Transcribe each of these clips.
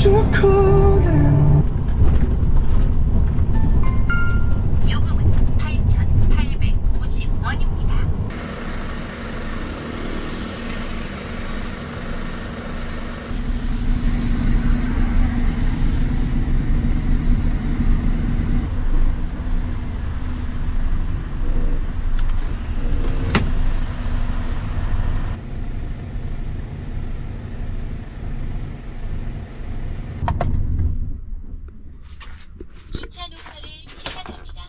you're calling. 요금은 8,850원입니다. 주차 노선을 시작합니다.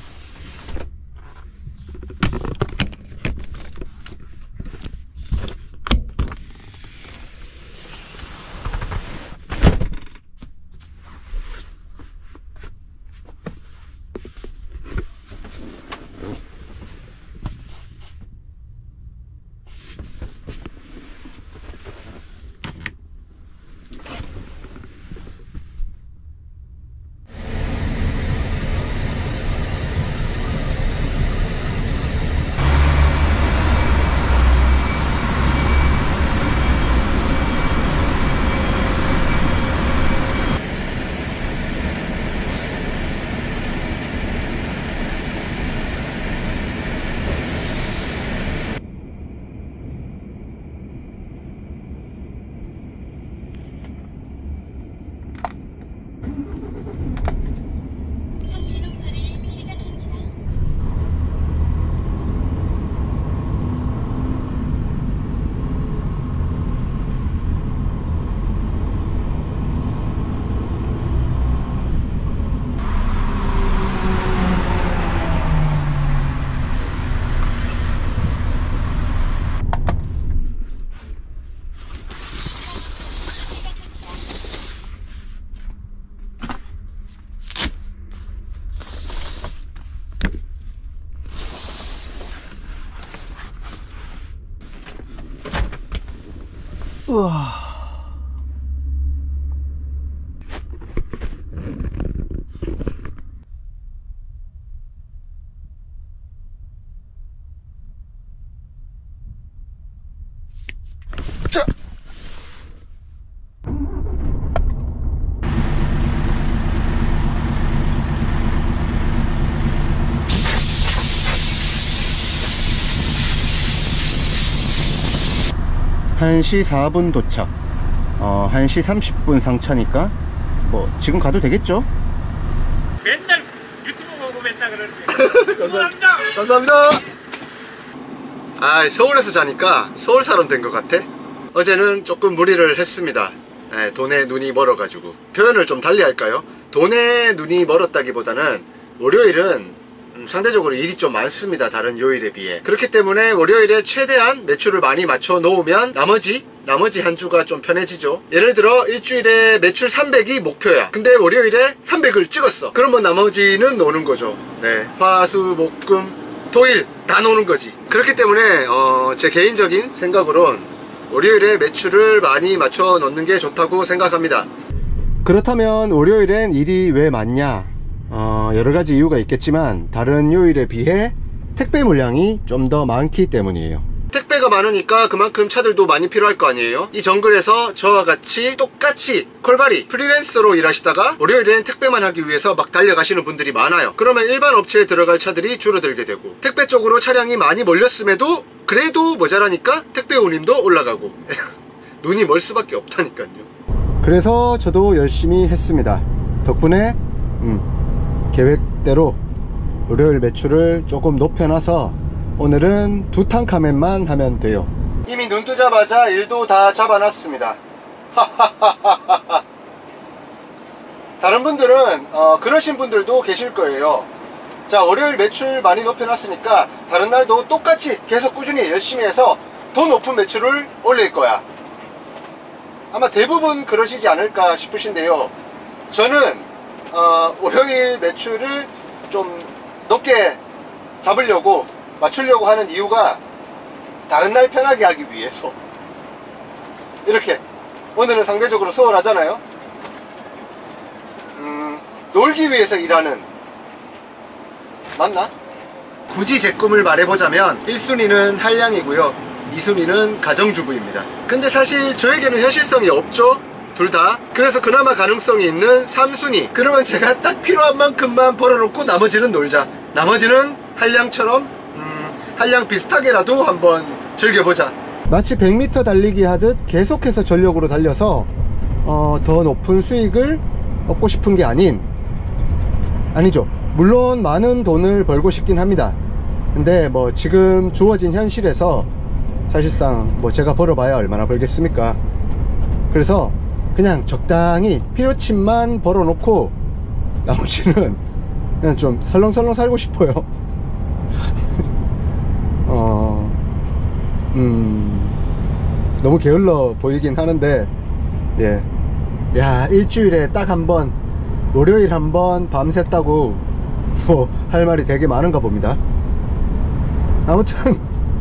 상시 노선을 시작합니다. 우와. 자. (1시 4분) 도착. 1시 30분 상차니까 뭐 지금 가도 되겠죠? 맨날 유튜브 보고 맨날 그러는데. 감사합니다. 감사합니다. 아, 서울에서 자니까 서울 사람 된 것 같아. 어제는 조금 무리를 했습니다. 돈에 눈이 멀어가지고. 표현을 좀 달리 할까요? 돈에 눈이 멀었다기보다는 월요일은 상대적으로 일이 좀 많습니다. 다른 요일에 비해. 그렇기 때문에 월요일에 최대한 매출을 많이 맞춰 놓으면 나머지 한 주가 좀 편해지죠. 예를 들어 일주일에 매출 300이 목표야. 근데 월요일에 300을 찍었어. 그러면 나머지는 노는 거죠. 네, 화수목금 토일 다 노는 거지. 그렇기 때문에 제 개인적인 생각으론 월요일에 매출을 많이 맞춰 놓는 게 좋다고 생각합니다. 그렇다면 월요일엔 일이 왜 많냐? 여러가지 이유가 있겠지만 다른 요일에 비해 택배 물량이 좀 더 많기 때문이에요. 택배가 많으니까 그만큼 차들도 많이 필요할 거 아니에요. 이 정글에서 저와 같이 똑같이 콜바리 프리랜서로 일하시다가 월요일엔 택배만 하기 위해서 막 달려가시는 분들이 많아요. 그러면 일반 업체에 들어갈 차들이 줄어들게 되고 택배 쪽으로 차량이 많이 몰렸음에도 그래도 모자라니까 택배 운임도 올라가고 눈이 멀 수밖에 없다니까요. 그래서 저도 열심히 했습니다. 덕분에 계획대로 월요일 매출을 조금 높여놔서 오늘은 두탕카멘만 하면 돼요. 이미 눈 뜨자마자 일도 다 잡아놨습니다. 다른 분들은 그러신 분들도 계실 거예요. 자, 월요일 매출 많이 높여놨으니까 다른 날도 똑같이 계속 꾸준히 열심히 해서 더 높은 매출을 올릴 거야. 아마 대부분 그러시지 않을까 싶으신데요. 저는 월요일 매출을 좀 높게 잡으려고 맞추려고 하는 이유가 다른 날 편하게 하기 위해서. 이렇게 오늘은 상대적으로 수월하잖아요. 놀기 위해서 일하는, 맞나? 굳이 제 꿈을 말해보자면 1순위는 한량이고요 2순위는 가정주부입니다. 근데 사실 저에게는 현실성이 없죠. 둘 다. 그래서 그나마 가능성이 있는 3순위. 그러면 제가 딱 필요한 만큼만 벌어놓고 나머지는 놀자. 나머지는 한량처럼 한량 비슷하게라도 한번 즐겨보자. 마치 100m 달리기 하듯 계속해서 전력으로 달려서 더 높은 수익을 얻고 싶은 게 아니죠. 물론 많은 돈을 벌고 싶긴 합니다. 근데 뭐 지금 주어진 현실에서 사실상 뭐 제가 벌어봐야 얼마나 벌겠습니까. 그래서 그냥 적당히 필요치만 벌어놓고 나머지는 그냥 좀 설렁설렁 살고 싶어요. 너무 게을러 보이긴 하는데, 예. 야, 일주일에 딱 한 번, 월요일 한 번 밤샜다고 뭐 할 말이 되게 많은가 봅니다. 아무튼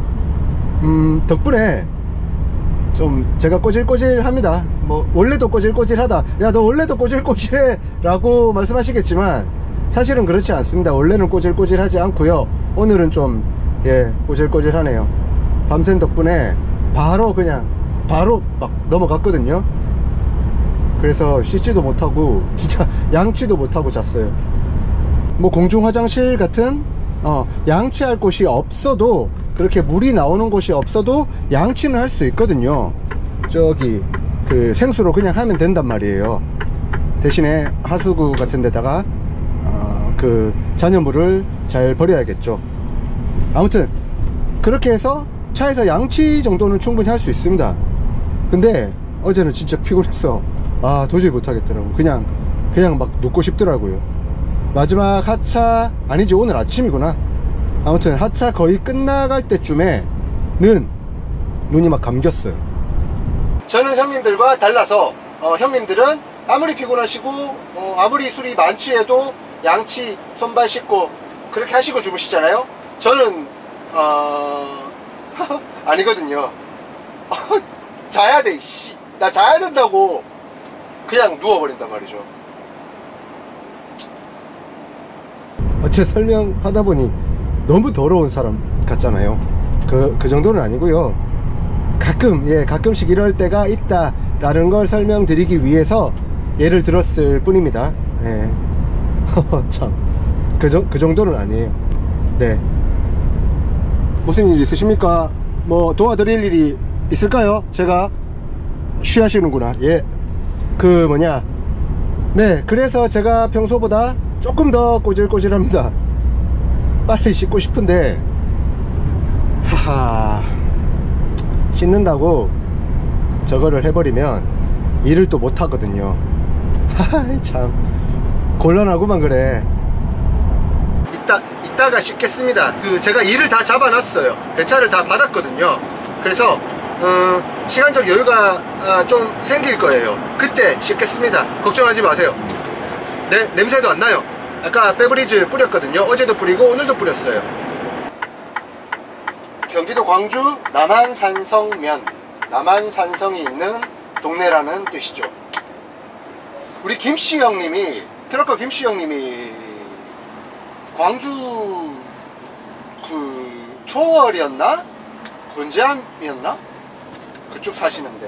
덕분에 좀 제가 꼬질꼬질합니다. 뭐 원래도 꼬질꼬질하다, 야 너 원래도 꼬질꼬질해 라고 말씀하시겠지만 사실은 그렇지 않습니다. 원래는 꼬질꼬질하지 않고요. 오늘은 좀 꼬질꼬질하네요. 밤샌 덕분에 바로 막 넘어갔거든요. 그래서 씻지도 못하고 진짜 양치도 못하고 잤어요. 뭐 공중 화장실 같은 양치할 곳이 없어도, 그렇게 물이 나오는 곳이 없어도 양치는 할 수 있거든요. 저기 그 생수로 그냥 하면 된단 말이에요. 대신에 하수구 같은 데다가 그 잔여물을 잘 버려야겠죠. 아무튼 그렇게 해서 차에서 양치 정도는 충분히 할 수 있습니다. 근데 어제는 진짜 피곤해서 도저히 못하겠더라고. 그냥 막 눕고 싶더라고요. 마지막 하차, 아니지 오늘 아침이구나. 아무튼 하차 거의 끝나갈 때쯤에는 눈이 막 감겼어요. 저는 형님들과 달라서 형님들은 아무리 피곤하시고 아무리 술이 만취해도 양치, 손발 씻고 그렇게 하시고 주무시잖아요. 저는 아니거든요. 자야 돼, 씨. 나 자야 된다고 그냥 누워버린단 말이죠. 어째 설명하다 보니 너무 더러운 사람 같잖아요. 그 정도는 아니고요. 가끔씩 이럴 때가 있다라는 걸 설명드리기 위해서 예를 들었을 뿐입니다. 예. 참, 그 정도는 아니에요. 네. 무슨 일 있으십니까? 뭐 도와드릴 일이 있을까요? 제가 쉬하시는구나. 예. 네, 그래서 제가 평소보다 조금 더 꼬질꼬질합니다. 빨리 씻고 싶은데 씻는다고 저거를 해버리면 일을 또 못하거든요. 참 곤란하구만. 그래, 이따가 씻겠습니다. 제가 일을 다 잡아놨어요. 배차를 다 받았거든요. 그래서 시간적 여유가 좀 생길 거예요. 그때 씻겠습니다. 걱정하지 마세요. 네, 냄새도 안 나요. 아까 페브리즈 뿌렸거든요. 어제도 뿌리고 오늘도 뿌렸어요. 경기도 광주 남한산성면, 남한산성이 있는 동네라는 뜻이죠. 우리 김씨 형님이, 트럭커 김씨 형님이 광주 초월이었나? 건재함이었나? 그쪽 사시는데,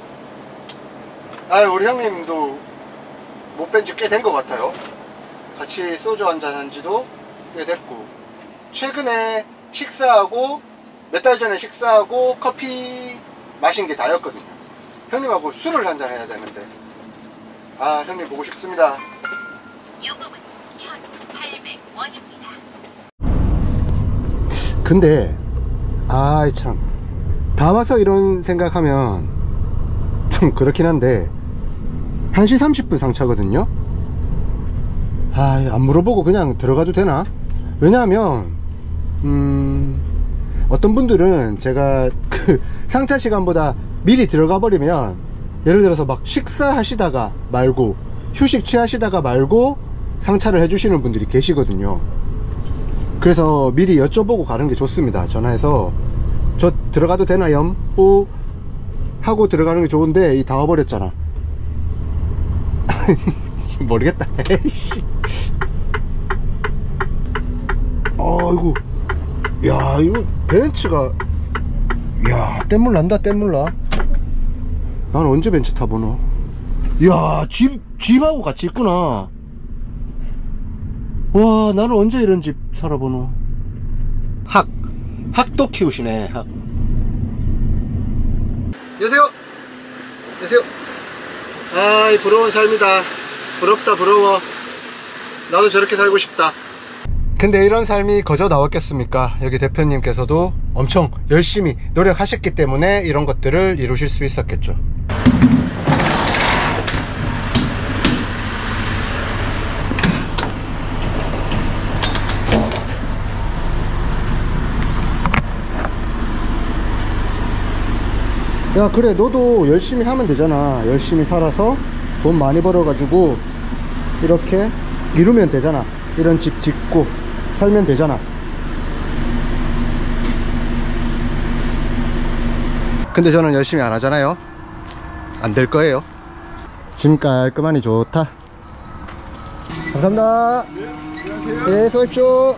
우리 형님도 못 뵌 지 꽤 된 것 같아요. 같이 소주 한잔 한 지도 꽤 됐고, 최근에 식사하고 몇 달 전에 식사하고 커피 마신 게 다였거든요. 형님하고 술을 한잔 해야 되는데 형님 보고 싶습니다. 요금은 1,800원입니다. 근데 참, 다 와서 이런 생각하면 좀 그렇긴 한데 1시 30분 상차거든요. 안 물어보고 그냥 들어가도 되나? 왜냐하면 어떤 분들은 제가 상차 시간보다 미리 들어가 버리면, 예를 들어서 막 식사하시다가 말고 휴식 취하시다가 말고 상차를 해주시는 분들이 계시거든요. 그래서 미리 여쭤보고 가는 게 좋습니다. 전화해서 저 들어가도 되나요? 하고 들어가는 게 좋은데 다 와버렸잖아. 모르겠다. 에이씨. 아이고, 야, 이거 벤츠가, 야, 땜물 난다, 땜물 나. 난 언제 벤츠 타보노? 이야, 집하고 같이 있구나. 와, 나는 언제 이런 집 살아보노. 학도 키우시네. 학. 여보세요? 여보세요? 아이, 부러운 삶이다. 부럽다, 부러워. 나도 저렇게 살고 싶다. 근데 이런 삶이 거저 나왔겠습니까? 여기 대표님께서도 엄청 열심히 노력하셨기 때문에 이런 것들을 이루실 수 있었겠죠. 야, 그래, 너도 열심히 하면 되잖아. 열심히 살아서 돈 많이 벌어가지고 이렇게 이루면 되잖아. 이런 집 짓고 살면 되잖아. 근데 저는 열심히 안 하잖아요. 안 될 거예요. 짐 깔끔하니 좋다. 감사합니다. 네, 수고하십시오.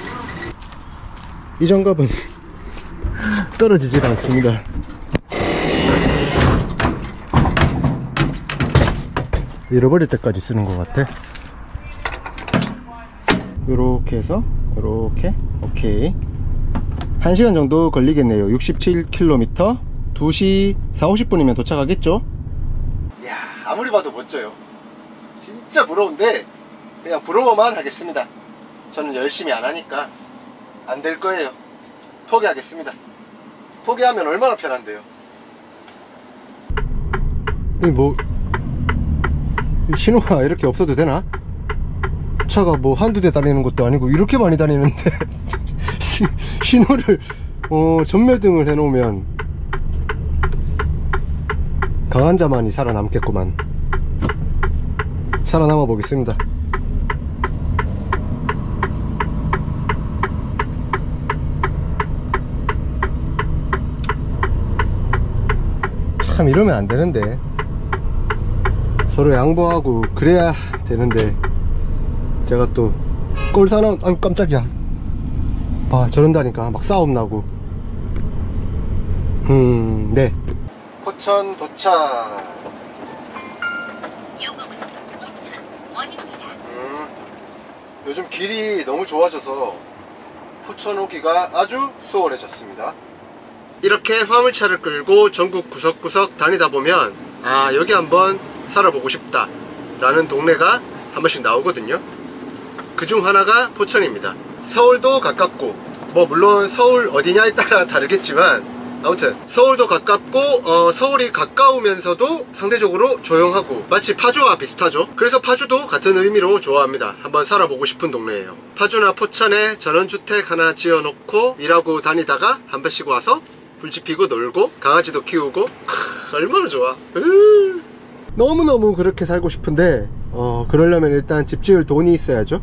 이 장갑은 떨어지질 않습니다. 잃어버릴 때까지 쓰는 것 같아. 요렇게 해서 요렇게. 오케이. 1시간 정도 걸리겠네요. 67km 2시 40-50분이면 도착하겠죠? 이야, 아무리 봐도 멋져요. 진짜 부러운데 그냥 부러워만 하겠습니다. 저는 열심히 안 하니까 안 될 거예요. 포기하겠습니다. 포기하면 얼마나 편한데요. 이 뭐 신호가 이렇게 없어도 되나? 차가 뭐 한두 대 다니는 것도 아니고 이렇게 많이 다니는데 신호를 전멸등을 해놓으면 강한 자만이 살아남겠구만. 살아남아 보겠습니다. 참 이러면 안 되는데. 서로 양보하고 그래야 되는데 제가 또 꼴사나운, 아유 깜짝이야, 봐 저런다니까 막 싸움 나고. 네. 포천 도착. 요금은 포천 원입니다. 요즘 길이 너무 좋아져서 포천 오기가 아주 수월해졌습니다. 이렇게 화물차를 끌고 전국 구석구석 다니다 보면 아, 여기 한번 살아보고 싶다 라는 동네가 한 번씩 나오거든요. 그중 하나가 포천입니다. 서울도 가깝고 뭐 물론 서울 어디냐에 따라 다르겠지만 아무튼 서울도 가깝고 서울이 가까우면서도 상대적으로 조용하고 마치 파주와 비슷하죠. 그래서 파주도 같은 의미로 좋아합니다. 한번 살아보고 싶은 동네예요. 파주나 포천에 전원주택 하나 지어놓고 일하고 다니다가 한 번씩 와서 불 지피고 놀고 강아지도 키우고 얼마나 좋아. 너무너무 그렇게 살고 싶은데 그러려면 일단 집 지을 돈이 있어야죠.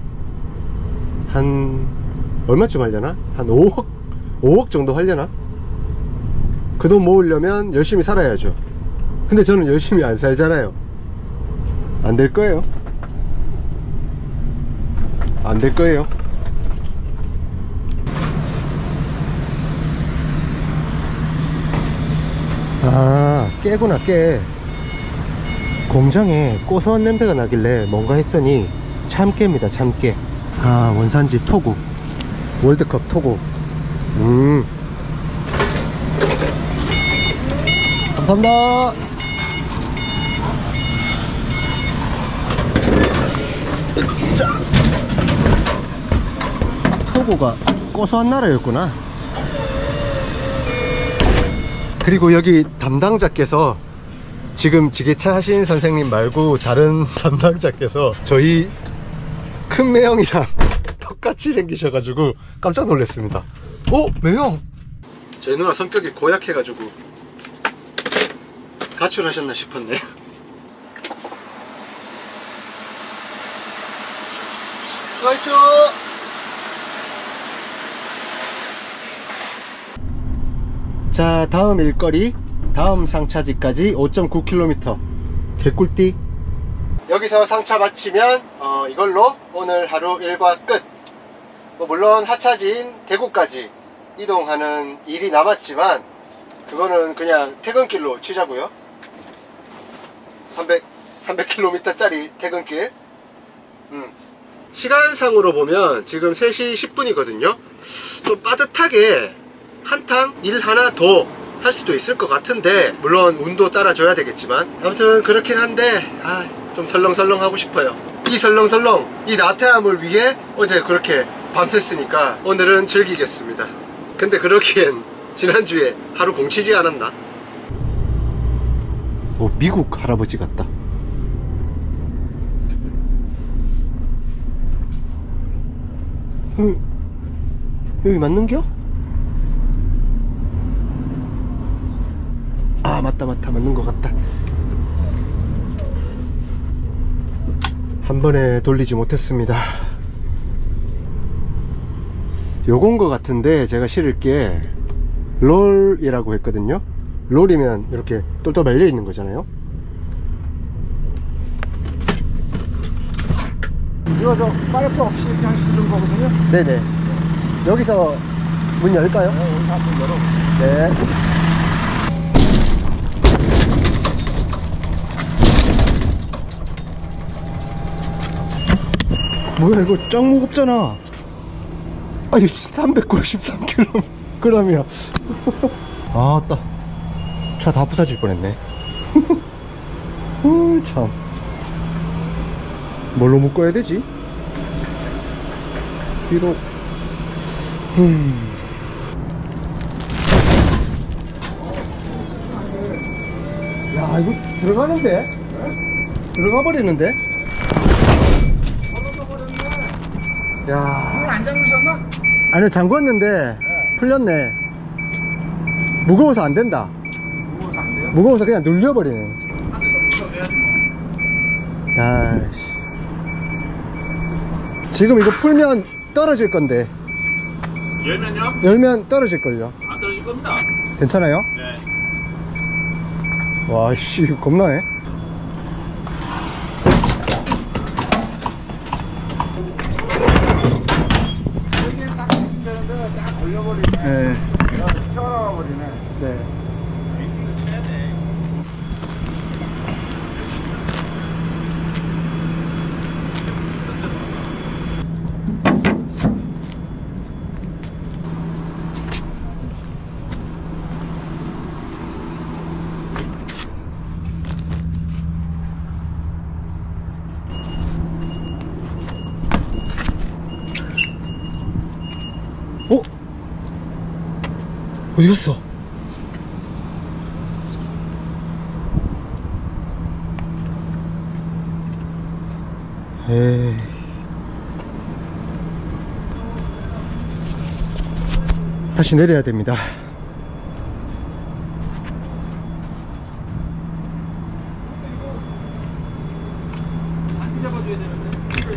한 얼마쯤 하려나? 한 5억 정도 하려나? 그 돈 모으려면 열심히 살아야죠. 근데 저는 열심히 안 살잖아요. 안 될 거예요. 안 될 거예요. 아, 깨구나, 깨. 공장에 고소한 냄새가 나길래 뭔가 했더니 참깨입니다. 참깨. 아, 원산지 토구. 월드컵 토구. 감사합니다. 자, 토구가 고소한 나라였구나. 그리고 여기 담당자께서 지금 지게차 하신 선생님 말고 다른 담당자께서 저희 큰 매형이랑 똑같이 생기셔가지고 깜짝 놀랐습니다. 매형! 저희 누나 성격이 고약해가지고 가출하셨나 싶었네. 수고하십시오. 자, 다음 일거리, 다음 상차지까지 5.9km. 개꿀띠. 여기서 상차 마치면 이걸로 오늘 하루 일과 끝. 물론 하차지인 대구까지 이동하는 일이 남았지만 그거는 그냥 퇴근길로 치자고요. 300km짜리 퇴근길. 시간상으로 보면 지금 3시 10분이거든요 좀 빠듯하게 한탕 일 하나 더 할 수도 있을 것 같은데, 물론 운도 따라줘야 되겠지만 아무튼 그렇긴 한데 좀 설렁설렁 하고 싶어요. 이 설렁설렁, 이 나태함을 위해 어제 그렇게 밤샜으니까 오늘은 즐기겠습니다. 근데 그러기엔 지난주에 하루 공치지 않았나? 미국 할아버지 같다. 여기 맞는겨? 맞다 맞는 것 같다. 한 번에 돌리지 못했습니다. 요건 것 같은데, 제가 실을 게 롤이라고 했거든요. 롤이면 이렇게 똘똘 말려 있는 거잖아요. 이거 저 파이프 없이 그냥 실은 거거든요. 네네. 여기서 문 열까요? 네, 여기서 한번 열어. 네. 뭐야, 이거 짱 무겁잖아. 아니, 393g이야. 아따, 차 다 부서질 뻔했네. 참, 뭘로 묶어야 되지? 비록 야, 이거 들어가는데? 들어가 버리는데? 야, 오늘 안 잠그셨나? 아니요, 잠궜는데 풀렸네. 무거워서 안 된다. 무거워서 안 돼요? 무거워서 그냥 눌려버리네. 안에다 붙여내야지 뭐. 아이씨, 지금 이거 풀면 떨어질 건데, 열면요? 열면 떨어질걸요. 안 떨어질 겁니다. 괜찮아요? 네. 와, 씨, 이거 겁나네. 여기에 딱 붙이는데 딱 걸려버리네. 네. 튀어나와 버리네. 네. 이거 쳐야 돼. 어디 갔어? 에이. 다시 내려야 됩니다. 안 잡아줘야 되는데.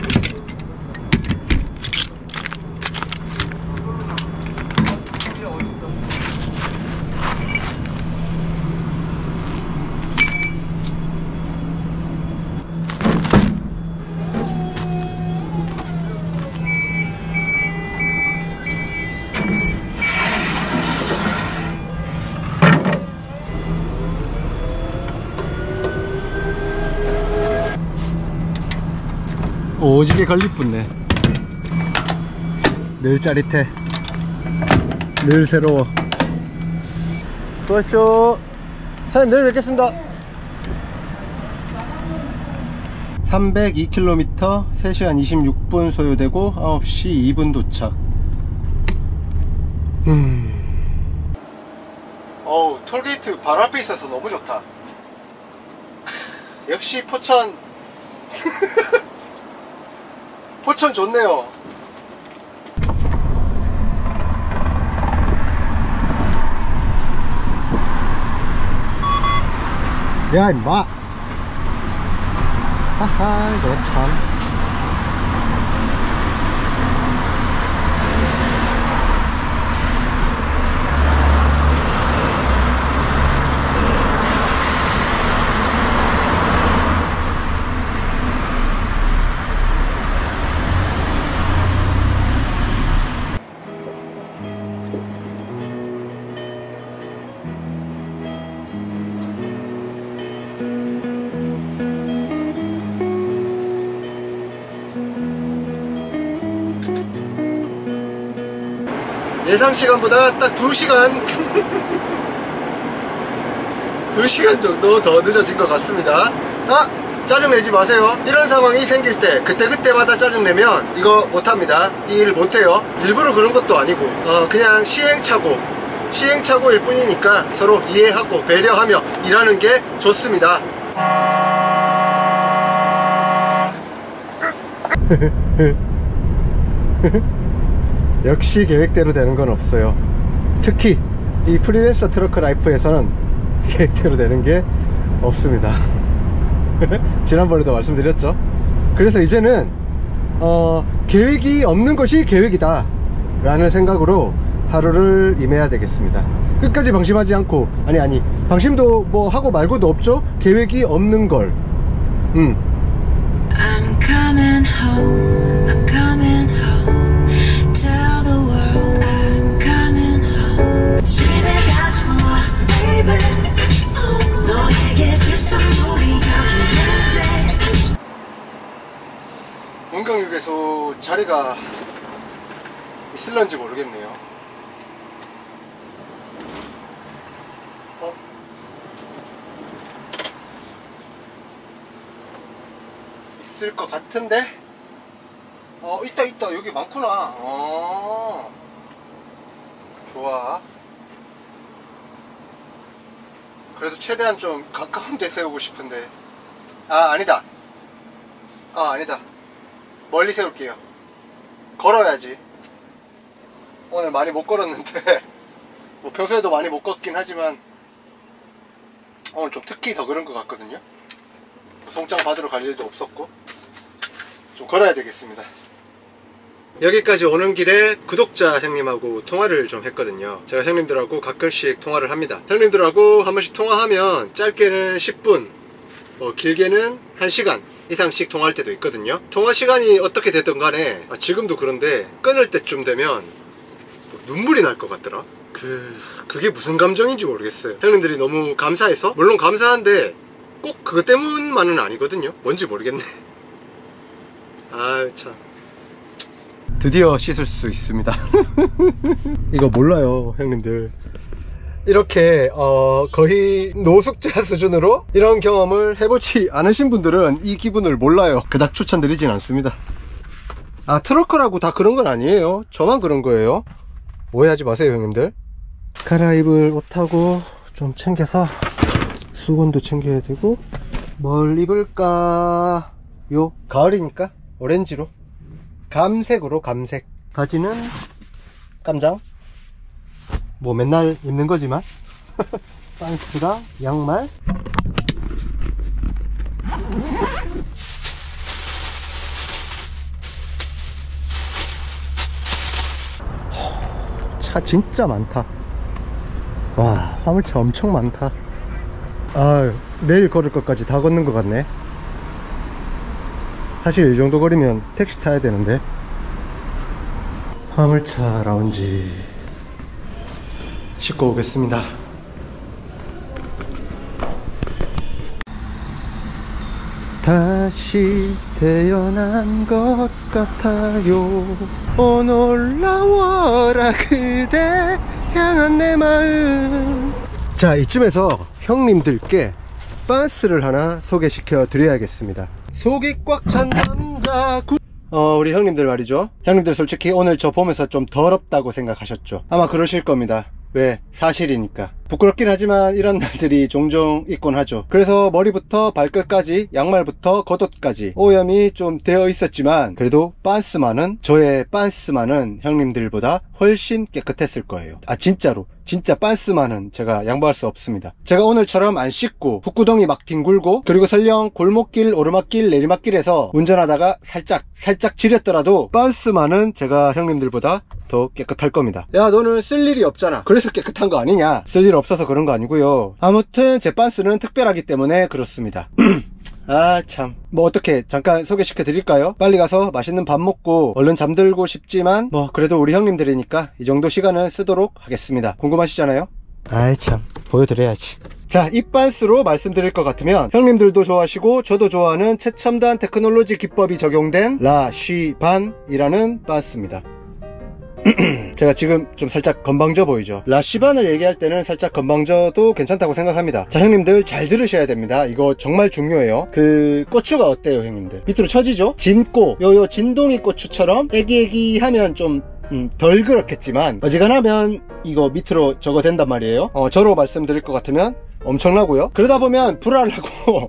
오지게 걸리뿐네. 늘 짜릿해. 늘 새로워. 수고하십시오. 사장님, 내일 뵙겠습니다. 302km 3시간 26분 소요되고 9시 2분 도착. 어우, 톨게이트 바로 앞에 있어서 너무 좋다. 역시 포천. 포천 좋네요. 야, 임마. 하하, 너 참. 예상 시간보다 딱 2시간 2시간 정도 더 늦어진 것 같습니다. 자, 짜증내지 마세요. 이런 상황이 생길 때 그때그때마다 짜증내면 이거 못합니다. 이 일 못해요. 일부러 그런 것도 아니고 그냥 시행착오일 뿐이니까 서로 이해하고 배려하며 일하는 게 좋습니다. 역시 계획대로 되는 건 없어요. 특히 이 프리랜서 트러커 라이프에서는 계획대로 되는 게 없습니다. 지난번에도 말씀드렸죠. 그래서 이제는 계획이 없는 것이 계획이다 라는 생각으로 하루를 임해야 되겠습니다. 끝까지 방심하지 않고, 아니 방심도 뭐 하고 말고도 없죠. 계획이 없는 걸. I'm coming home, I'm coming home. Tell the world I'm coming home. 집에 가지 마, baby. 너에게 줄 선물이 여기 있는데. 문경유괴소 자리가 있을런지 모르겠네요. 있을 것 같은데? 있다. 여기 많구나. 좋아. 그래도 최대한 좀 가까운 데 세우고 싶은데. 아니다. 멀리 세울게요. 걸어야지. 오늘 많이 못 걸었는데 뭐 평소에도 많이 못 걷긴 하지만 오늘 좀 특히 더 그런 것 같거든요. 송장 받으러 갈 일도 없었고 좀 걸어야 되겠습니다. 여기까지 오는 길에 구독자 형님하고 통화를 좀 했거든요. 제가 형님들하고 가끔씩 통화를 합니다. 형님들하고 한 번씩 통화하면 짧게는 10분, 길게는 1시간 이상씩 통화할 때도 있거든요. 통화 시간이 어떻게 됐든 간에 지금도 그런데 끊을 때쯤 되면 눈물이 날 것 같더라. 그게 무슨 감정인지 모르겠어요. 형님들이 너무 감사해서, 물론 감사한데 꼭 그것 때문만은 아니거든요. 뭔지 모르겠네. 아유 참. 드디어 씻을 수 있습니다. 이거 몰라요 형님들. 이렇게 거의 노숙자 수준으로 이런 경험을 해보지 않으신 분들은 이 기분을 몰라요. 그닥 추천드리진 않습니다. 트러커라고 다 그런 건 아니에요. 저만 그런 거예요. 오해하지 마세요 형님들. 갈아입을 옷하고 좀 챙겨서 수건도 챙겨야 되고, 뭘 입을까? 가을이니까 오렌지로, 감색으로, 감색. 바지는 깜장, 뭐 맨날 입는 거지만. 빤스랑 양말. 차 진짜 많다. 와, 화물차 엄청 많다. 내일 걸을 것까지 다 걷는 것 같네. 사실 이 정도 거리면 택시 타야 되는데. 화물차 라운지 씻고 오겠습니다. 다시 태어난 것 같아요. 올라와라 그대 향한 내 마음. 자, 이쯤에서 형님들께 빤스를 하나 소개시켜 드려야겠습니다. 속이 꽉 찬 남자. 우리 형님들 말이죠. 형님들 솔직히 오늘 저 보면서 좀 더럽다고 생각하셨죠. 아마 그러실 겁니다. 왜? 사실이니까. 부끄럽긴 하지만 이런 날들이 종종 있곤 하죠. 그래서 머리부터 발끝까지, 양말부터 겉옷까지 오염이 좀 되어 있었지만 그래도 빤스만은, 저의 빤스만은 형님들보다 훨씬 깨끗했을 거예요. 진짜로. 진짜 빤스만은 제가 양보할 수 없습니다. 제가 오늘처럼 안 씻고 붓구덩이 막 뒹굴고, 그리고 설령 골목길, 오르막길, 내리막길에서 운전하다가 살짝 지렸더라도 빤스만은 제가 형님들보다 더 깨끗할 겁니다. 야, 너는 쓸 일이 없잖아. 그래서 깨끗한 거 아니냐? 쓸 일 없어서 그런 거 아니고요. 아무튼 제 빤스는 특별하기 때문에 그렇습니다. 참. 뭐 어떻게 잠깐 소개시켜 드릴까요? 빨리 가서 맛있는 밥 먹고 얼른 잠들고 싶지만 뭐 그래도 우리 형님들이니까 이 정도 시간은 쓰도록 하겠습니다. 궁금하시잖아요? 참. 보여드려야지. 자, 이 빤스로 말씀드릴 것 같으면 형님들도 좋아하시고 저도 좋아하는 최첨단 테크놀로지 기법이 적용된 라쉬반이라는 빤스입니다. 제가 지금 좀 살짝 건방져 보이죠? 라쉬반을 얘기할 때는 살짝 건방져도 괜찮다고 생각합니다. 자, 형님들 잘 들으셔야 됩니다. 이거 정말 중요해요. 그 고추가 어때요, 형님들? 밑으로 쳐지죠? 진고, 요 진동이 고추처럼 애기애기하면 좀 덜 그렇겠지만 어지간하면 이거 밑으로 저거 된단 말이에요. 저로 말씀드릴 것 같으면 엄청나고요. 그러다 보면 불알하고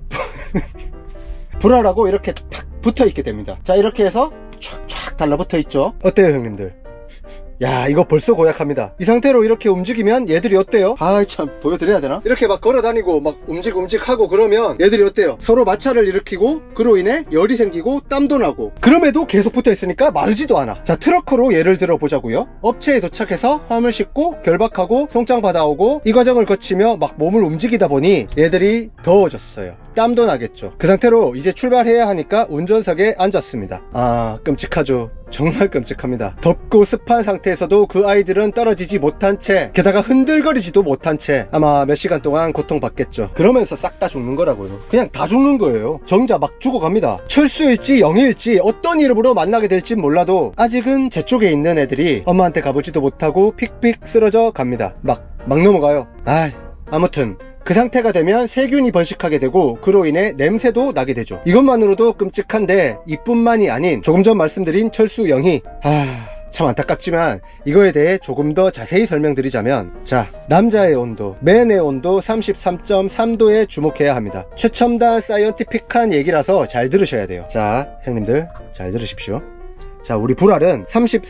불알하고 이렇게 탁 붙어 있게 됩니다. 자, 이렇게 해서 촥촥 달라붙어 있죠. 어때요, 형님들? 야, 이거 벌써 고약합니다. 이 상태로 이렇게 움직이면 얘들이 어때요? 아, 참 보여드려야 되나? 이렇게 막 걸어다니고 막 움직하고 그러면 얘들이 어때요? 서로 마찰을 일으키고 그로 인해 열이 생기고 땀도 나고, 그럼에도 계속 붙어 있으니까 마르지도 않아. 자, 트럭커로 예를 들어 보자고요. 업체에 도착해서 화물 싣고 결박하고 송장 받아오고 이 과정을 거치며 막 몸을 움직이다 보니 얘들이 더워졌어요. 땀도 나겠죠. 그 상태로 이제 출발해야 하니까 운전석에 앉았습니다. 아, 끔찍하죠. 정말 끔찍합니다. 덥고 습한 상태에서도 그 아이들은 떨어지지 못한 채, 게다가 흔들거리지도 못한 채 아마 몇 시간 동안 고통받겠죠. 그러면서 싹 다 죽는 거라고요. 그냥 다 죽는 거예요. 정자 막 죽어갑니다. 철수일지 영희일지 어떤 이름으로 만나게 될진 몰라도 아직은 제 쪽에 있는 애들이 엄마한테 가보지도 못하고 픽픽 쓰러져 갑니다. 막 넘어가요. 아무튼 그 상태가 되면 세균이 번식하게 되고 그로 인해 냄새도 나게 되죠. 이것만으로도 끔찍한데 이뿐만이 아닌 조금 전 말씀드린 철수 영희, 참 안타깝지만 이거에 대해 조금 더 자세히 설명드리자면, 자, 남자의 온도, 맨의 온도 33.3도에 주목해야 합니다. 최첨단 사이언티픽한 얘기라서 잘 들으셔야 돼요. 자, 형님들 잘 들으십시오. 자, 우리 불알은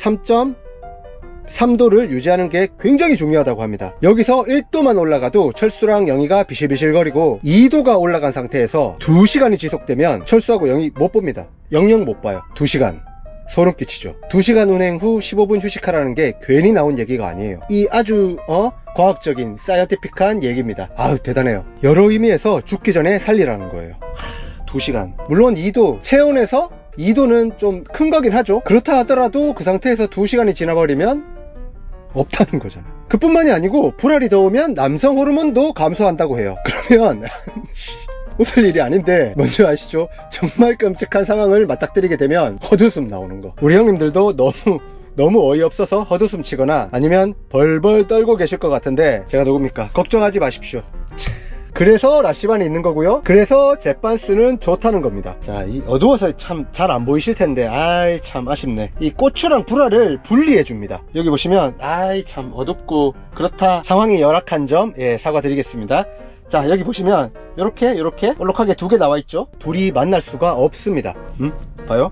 33.3도를 유지하는 게 굉장히 중요하다고 합니다. 여기서 1도만 올라가도 철수랑 영희가 비실비실거리고 2도가 올라간 상태에서 2시간이 지속되면 철수하고 영희 못 봅니다. 영영 못 봐요. 2시간. 소름 끼치죠. 2시간 운행 후 15분 휴식하라는 게 괜히 나온 얘기가 아니에요. 이 아주 과학적인 사이언티픽한 얘기입니다. 아유, 대단해요. 여러 의미에서 죽기 전에 살리라는 거예요. 2시간. 물론 2도, 체온에서 2도는 좀 큰 거긴 하죠. 그렇다 하더라도 그 상태에서 2시간이 지나버리면 없다는 거잖아. 그뿐만이 아니고 불알이 더우면 남성 호르몬도 감소한다고 해요. 그러면 웃을 일이 아닌데 먼저 아시죠? 정말 끔찍한 상황을 맞닥뜨리게 되면 헛웃음 나오는 거. 우리 형님들도 너무 어이없어서 헛웃음 치거나 아니면 벌벌 떨고 계실 것 같은데 제가 누굽니까? 걱정하지 마십시오. 그래서 라쉬반이 있는 거고요. 그래서 젯반스는 좋다는 겁니다. 자, 이 어두워서 참 잘 안 보이실 텐데 아이 참 아쉽네. 이 고추랑 불알을 분리해 줍니다. 여기 보시면 아이 참 어둡고 그렇다 상황이 열악한 점 사과드리겠습니다. 자, 여기 보시면 요렇게 볼록하게 두 개 나와 있죠. 둘이 만날 수가 없습니다. 봐요.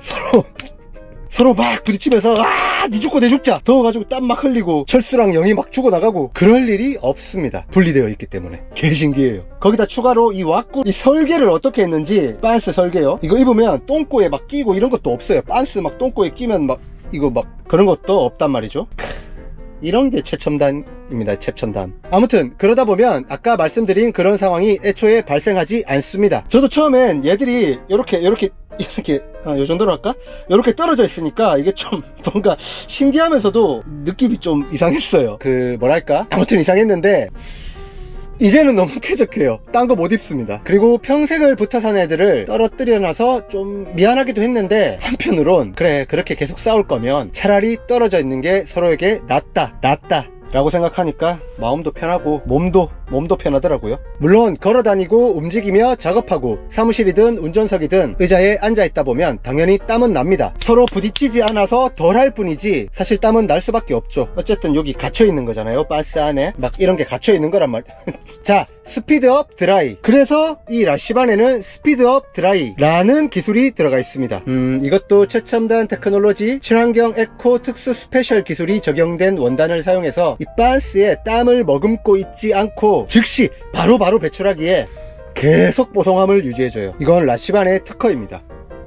서로 막 부딪히면서 니 죽고 내 죽자 더워가지고 땀 막 흘리고 철수랑 영이 막 죽어나가고 그럴 일이 없습니다. 분리되어 있기 때문에. 개 신기해요. 거기다 추가로 이 왁구 이 설계를 어떻게 했는지, 빤스 설계요. 이거 입으면 똥꼬에 막 끼고 이런 것도 없어요. 빤스 막 똥꼬에 끼면 막 이거 막 그런 것도 없단 말이죠. 이런 게 최첨단입니다. 최첨단. 아무튼 그러다 보면 아까 말씀드린 그런 상황이 애초에 발생하지 않습니다. 저도 처음엔 얘들이 요렇게 요 정도로 할까? 요렇게 떨어져 있으니까 이게 좀 뭔가 신기하면서도 느낌이 좀 이상했어요. 뭐랄까? 아무튼 이상했는데 이제는 너무 쾌적해요. 딴 거 못 입습니다. 그리고 평생을 붙어 산 애들을 떨어뜨려 놔서 좀 미안하기도 했는데 한편으론 그래, 그렇게 계속 싸울 거면 차라리 떨어져 있는 게 서로에게 낫다 라고 생각하니까 마음도 편하고 몸도 편하더라고요. 물론 걸어다니고 움직이며 작업하고 사무실이든 운전석이든 의자에 앉아있다 보면 당연히 땀은 납니다. 서로 부딪히지 않아서 덜할 뿐이지 사실 땀은 날 수밖에 없죠. 어쨌든 여기 갇혀있는 거잖아요. 빤스 안에 막 이런 게 갇혀있는 거란 말이야. 자, 스피드업 드라이. 그래서 이 라쉬반에는 스피드업 드라이 라는 기술이 들어가 있습니다. 이것도 최첨단 테크놀로지 친환경 에코 특수 스페셜 기술이 적용된 원단을 사용해서 이 빤스에 땀을 머금고 있지 않고 즉시 바로 배출하기에 계속 뽀송함을 유지해줘요. 이건 라쉬반의 특허입니다.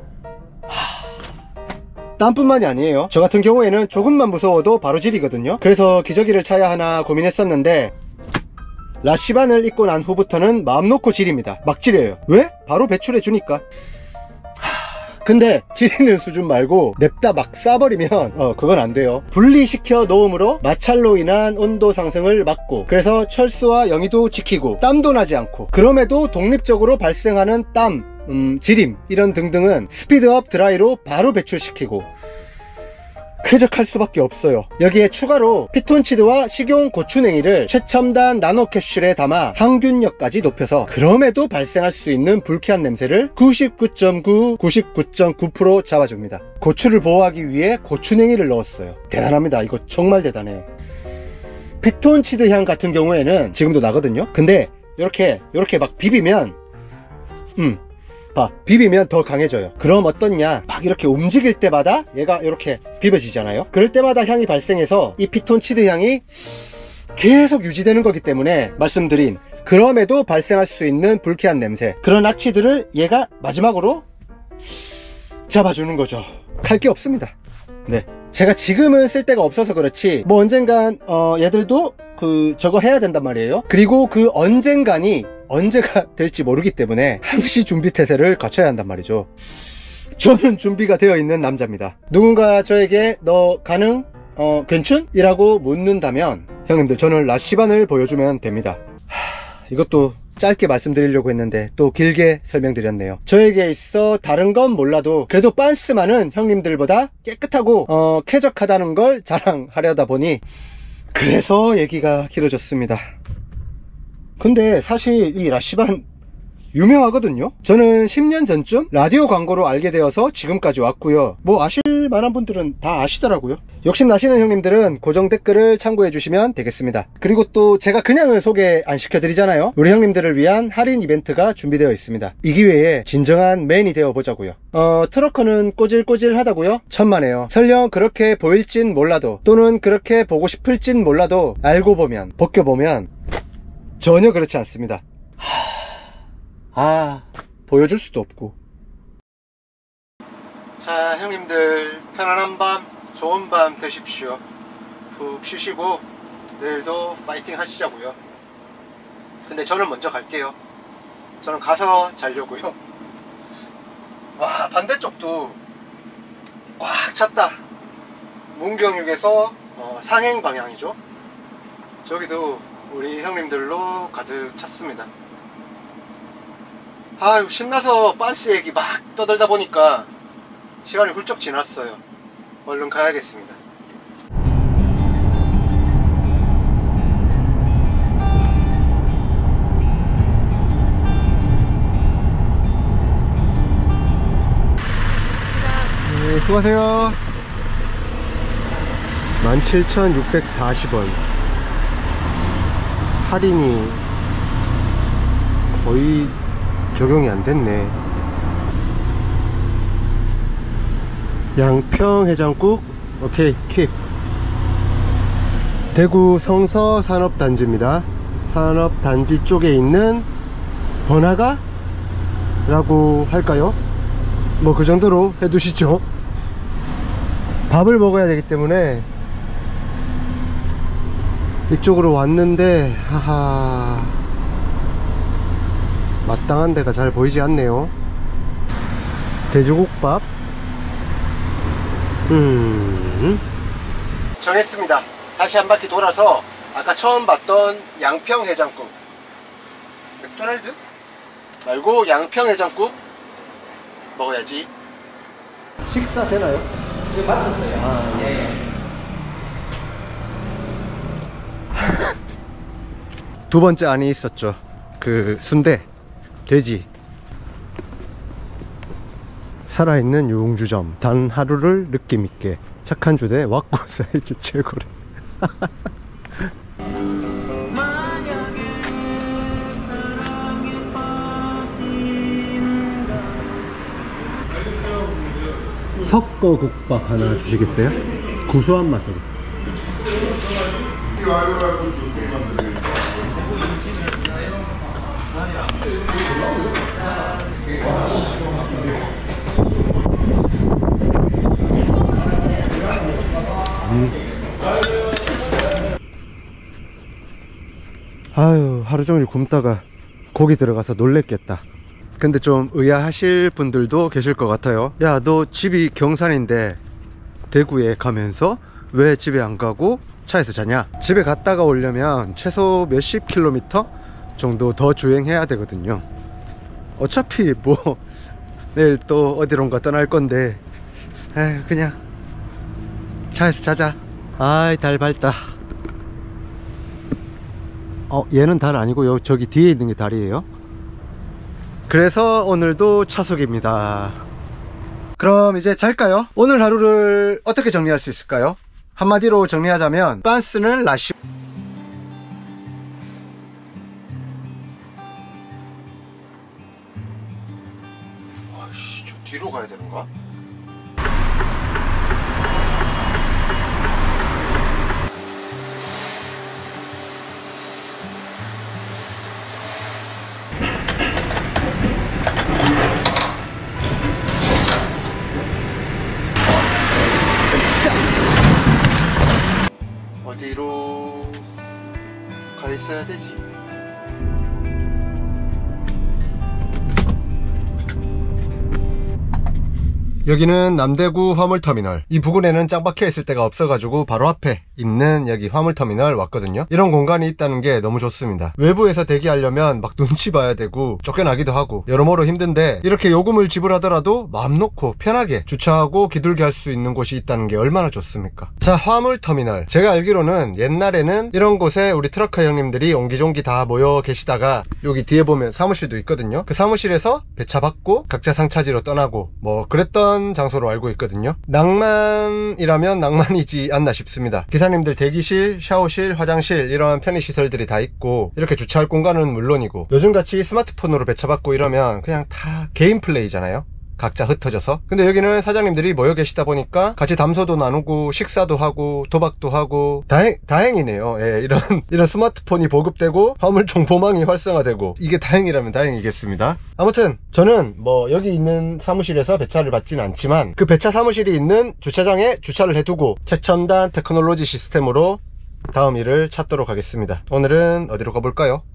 땀뿐만이 아니에요. 저 같은 경우에는 조금만 무서워도 바로 질이거든요. 그래서 기저귀를 차야 하나 고민했었는데 라쉬반을 입고 난 후부터는 마음 놓고 지립니다. 막 지려요. 왜? 바로 배출해주니까. 근데 지리는 수준 말고 냅다 막 쏴버리면 그건 안 돼요. 분리시켜 놓음으로 마찰로 인한 온도 상승을 막고, 그래서 철수와 영희도 지키고 땀도 나지 않고, 그럼에도 독립적으로 발생하는 땀, 지림 이런 등등은 스피드업 드라이로 바로 배출시키고, 쾌적할 수밖에 없어요. 여기에 추가로 피톤치드와 식용 고추냉이를 최첨단 나노 캡슐에 담아 항균력까지 높여서 그럼에도 발생할 수 있는 불쾌한 냄새를 99.9, 99.9% 잡아줍니다. 고추를 보호하기 위해 고추냉이를 넣었어요. 대단합니다. 이거 정말 대단해요. 피톤치드 향 같은 경우에는 지금도 나거든요. 근데 이렇게 막 비비면 비비면 더 강해져요. 그럼 어떻냐, 막 이렇게 움직일 때마다 얘가 이렇게 비벼지잖아요. 그럴 때마다 향이 발생해서 이 피톤치드 향이 계속 유지되는 거기 때문에 말씀드린 그럼에도 발생할 수 있는 불쾌한 냄새, 그런 악취들을 얘가 마지막으로 잡아주는 거죠. 할 게 없습니다. 네, 제가 지금은 쓸 데가 없어서 그렇지 뭐 언젠간 얘들도 저거 해야 된단 말이에요. 그리고 그 언제가 될지 모르기 때문에 항시 준비 태세를 갖춰야 한단 말이죠. 저는 준비가 되어 있는 남자입니다. 누군가 저에게 너 가능? 괜춘? 이라고 묻는다면 형님들, 저는 라시반을 보여주면 됩니다. 이것도 짧게 말씀드리려고 했는데 또 길게 설명드렸네요. 저에게 있어 다른 건 몰라도 그래도 빤스만은 형님들보다 깨끗하고 쾌적하다는 걸 자랑하려다 보니 그래서 얘기가 길어졌습니다. 근데 사실 이 라시반 유명하거든요. 저는 10년 전쯤 라디오 광고로 알게 되어서 지금까지 왔고요. 뭐 아실 만한 분들은 다 아시더라고요. 욕심 나시는 형님들은 고정 댓글을 참고해 주시면 되겠습니다. 그리고 또 제가 그냥은 소개 안 시켜드리잖아요. 우리 형님들을 위한 할인 이벤트가 준비되어 있습니다. 이 기회에 진정한 맨이 되어 보자고요. 트럭커는 꼬질꼬질 하다고요? 천만에요. 설령 그렇게 보일진 몰라도, 또는 그렇게 보고 싶을진 몰라도 알고 보면, 벗겨보면 전혀 그렇지 않습니다. 보여줄 수도 없고. 자, 형님들 편안한 밤, 좋은 밤 되십시오. 푹 쉬시고 내일도 파이팅 하시자고요. 근데 저는 먼저 갈게요. 저는 가서 자려고요. 와, 반대쪽도 꽉 찼다. 문경역에서 상행 방향이죠. 저기도 우리 형님들로 가득 찼습니다. 아유, 신나서 빤스 얘기 막 떠들다 보니까 시간이 훌쩍 지났어요. 얼른 가야겠습니다. 네, 수고하세요. 17,640원 할인이 거의 적용이 안 됐네. 양평 해장국 오케이 킵. 대구 성서 산업단지입니다. 산업단지 쪽에 있는 번화가? 라고 할까요? 뭐 그 정도로 해두시죠. 밥을 먹어야 되기 때문에 이쪽으로 왔는데 하하, 마땅한 데가 잘 보이지 않네요. 돼지국밥 정했습니다. 다시 한 바퀴 돌아서 아까 처음 봤던 양평 해장국, 맥도날드? 말고 양평 해장국 먹어야지. 식사 되나요? 지금 마쳤어요. 예. 두 번째 안에 있었죠. 그 순대, 돼지. 살아있는 유흥주점, 단 하루를 느낌있게 착한 주대 왁구 사이즈 최고래. 석거국밥 하나 주시겠어요? 구수한 맛으로. 아유, 하루종일 굶다가 고기 들어가서 놀랬겠다. 근데 좀 의아하실 분들도 계실 것 같아요. 야, 너 집이 경산인데 대구에 가면서 왜 집에 안 가고 차에서 자냐? 집에 갔다가 오려면 최소 몇십 킬로미터 정도 더 주행해야 되거든요. 어차피 뭐 내일 또 어디론가 떠날 건데, 에휴, 그냥 차에서 자자. 아이, 달 밝다. 얘는 달 아니고요. 저기 뒤에 있는 게 달이에요. 그래서 오늘도 차숙입니다. 그럼 이제 잘까요? 오늘 하루를 어떻게 정리할 수 있을까요? 한마디로 정리하자면 빤스는 라쉬. 아이씨, 저 뒤로 가야 되는가? 어디로 가 있어야 되지? 여기는 남대구 화물터미널. 이 부근에는 짱 박혀 있을 데가 없어가지고 바로 앞에 있는 여기 화물터미널 왔거든요. 이런 공간이 있다는 게 너무 좋습니다. 외부에서 대기하려면 막 눈치 봐야 되고 쫓겨나기도 하고 여러모로 힘든데, 이렇게 요금을 지불하더라도 마음 놓고 편하게 주차하고 기둘게 할 수 있는 곳이 있다는 게 얼마나 좋습니까? 자, 화물터미널. 제가 알기로는 옛날에는 이런 곳에 우리 트럭커 형님들이 옹기종기 다 모여 계시다가 여기 뒤에 보면 사무실도 있거든요. 그 사무실에서 배차 받고 각자 상차지로 떠나고 뭐 그랬던 장소로 알고 있거든요. 낭만이라면 낭만이지 않나 싶습니다. 기사님들 대기실, 샤워실, 화장실 이런 편의시설들이 다 있고, 이렇게 주차할 공간은 물론이고, 요즘같이 스마트폰으로 배차받고 이러면 그냥 다 개인 플레이잖아요. 각자 흩어져서. 근데 여기는 사장님들이 모여 계시다 보니까 같이 담소도 나누고 식사도 하고 도박도 하고 다행이네요. 예, 이런 스마트폰이 보급되고 화물총 보망이 활성화되고, 이게 다행이라면 다행이겠습니다. 아무튼 저는 뭐 여기 있는 사무실에서 배차를 받진 않지만 그 배차 사무실이 있는 주차장에 주차를 해두고 최첨단 테크놀로지 시스템으로 다음 일을 찾도록 하겠습니다. 오늘은 어디로 가볼까요?